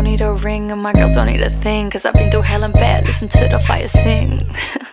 need a ring and my girls don't need a thing, cause I've been through hell and back, listen to the fire sing.